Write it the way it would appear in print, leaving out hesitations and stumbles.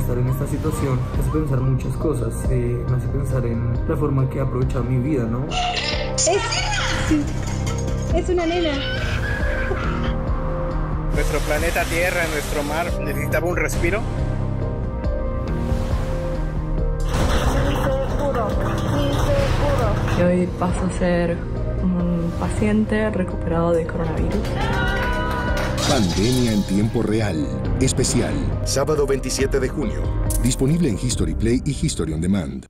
estar en esta situación me hace pensar muchas cosas, me hace pensar en la forma que he aprovechado mi vida, ¿no? Sí, es una nena. Nuestro planeta Tierra, nuestro mar, necesitaba un respiro. Y hoy paso a ser un paciente recuperado de coronavirus. Pandemia en tiempo real. Especial. Sábado 27 de junio. Disponible en History Play y History On Demand.